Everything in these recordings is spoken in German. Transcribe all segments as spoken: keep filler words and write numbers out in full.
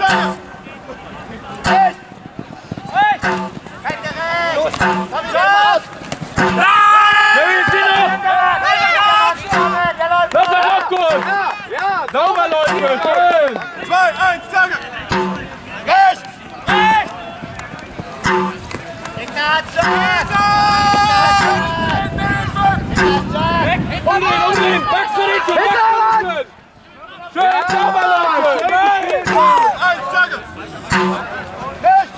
Sauber, Leute! Schön! zwei, eins, Zange! Rechts! Rechts! Umdrehen, umdrehen! Wachs zu links, wachs zu links! Schön, sauber, Leute! eins, Zange! Rechts!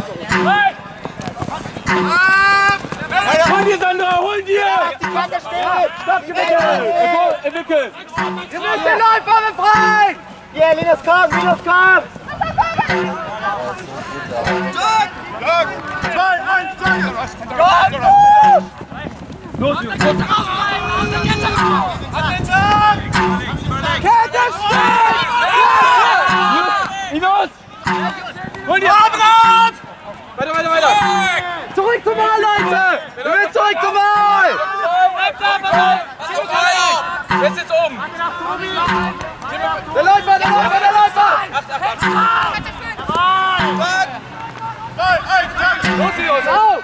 Rechts! Hol dir, Sandra, hol dir! Die Kante steht! Stopp, gewickelt! Entwickelt! Ihr müsst den Läufer befreien! Hier, Linus, komm, Linus, komm! Zack! zwei, eins, Zange! Los, Jungs! Kette steht! Linus! Hol dir! Weiter, weiter, weiter! Zurück zum Ball, Leute! Wir müssen zurück zum Ball! Jetzt ist oben! Der Läufer, der Läufer, der Läufer! zwei, eins, Zange! Los, Linus! Auf!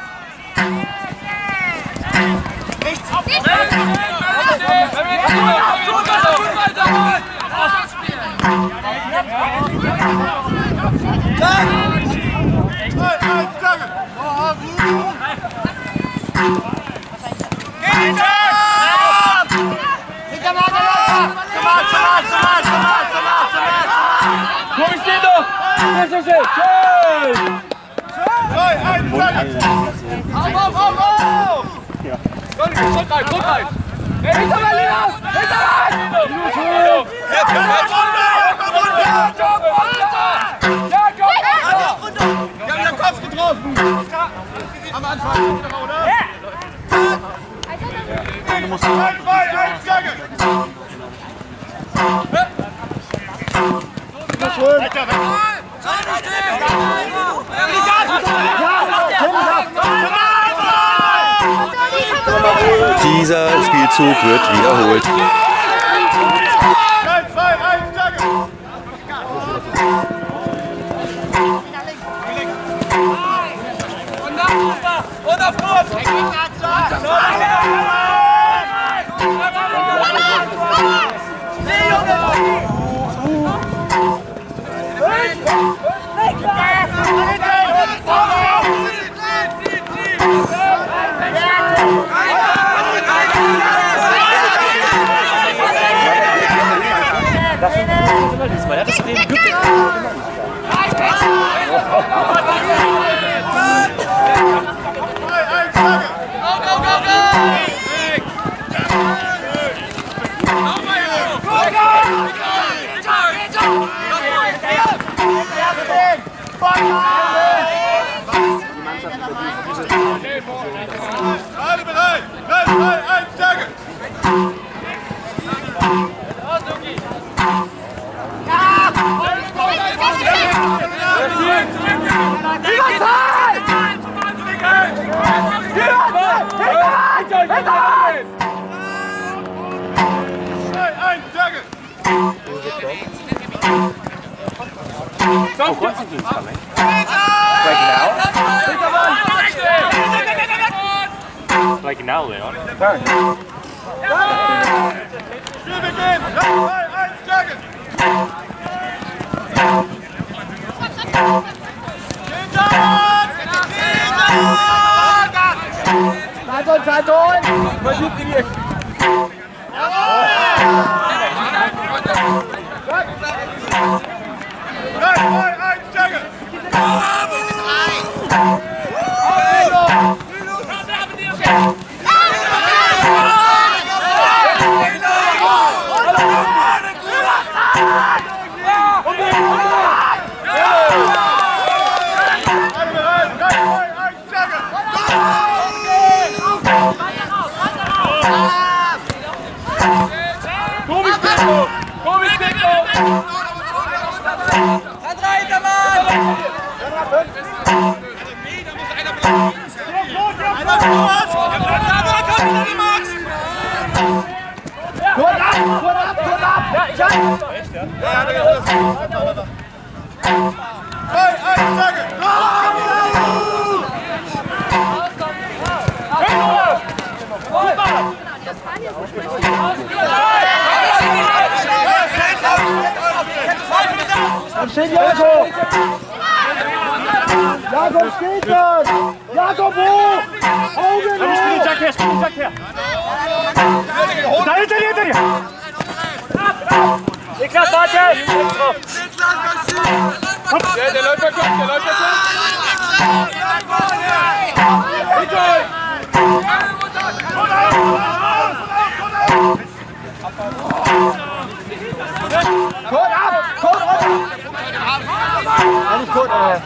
zwei, eins, Zange! Komm, steht doch! Schön, schön, schön! zwei, eins, Zange! Auf, auf, auf, auf! Drück rein, drück rein! Hintermann, Linus! Hintermann! Wir haben den Kopf getroffen! Am Anfang, oder? zwei, zwei, eins, Zange! Weiter, weiter! Dieser Spielzug wird wiederholt. drei, zwei, eins, Zange! Und auf Kurs! Diesmal hat das Leben Glück. Alle bereit! drei, zwei, eins, Zange! zwei, eins, Zange! Oh, kurz ein Dienst, Like now? Like now, Leon. Turn. Spiel beginnt! drei, zwei, eins, Zange! Zeitung, Zeitung! Versucht ihn jetzt! drei, zwei, eins, Zange! Alle bereit! drei, zwei, eins, Zange! Tobi steht noch! Tobi steht noch! Sandra, Hintermann! Kurz ab, kurz ab, kurz ab! Ja, ich hab! Ja, Digga, das ist Dann steht Jakob! Jakob steht das! Jakob hoch! Augen hoch! Spiel den Jack her, spiel den Jack her! Da hinter dir, hinter dir! Niklas, warte! Der, der Läufer kommt, der Läufer kommt! Code ab! Code ab! Eigentlich Code, aber...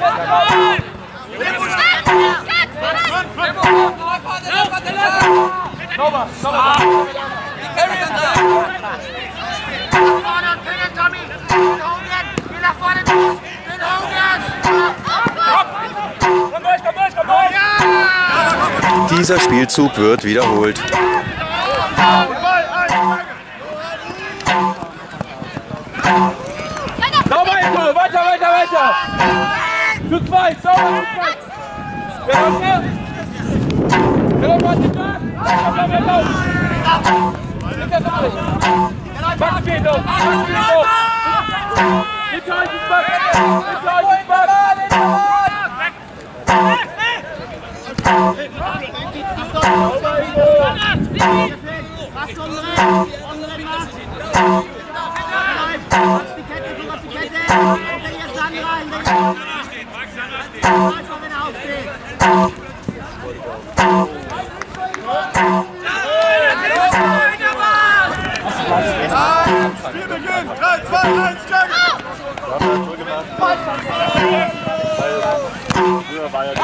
Sauber, sauber! Dieser Spielzug wird wiederholt. Sauber, Eto! Weiter, weiter, weiter! Zu zweit, sauber, zu zweit! Wer läuft her? Wer läuft an den Tag? Wer läuft? Nicht das alles! Max geht los! Max geht los! Hinter euch ist Max! Hinter euch ist Max! Spiel beginnt! drei, zwei, eins, Jack! Früher war ja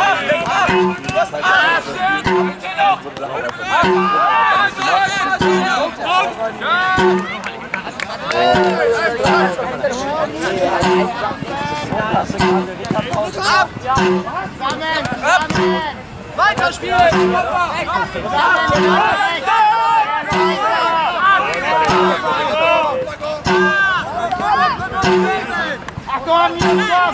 Weiter spielen! Achtung, Minus komm!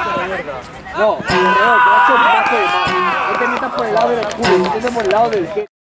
No, no, gracias, Paco, no te metas por el lado del culo, te metes por el lado del que...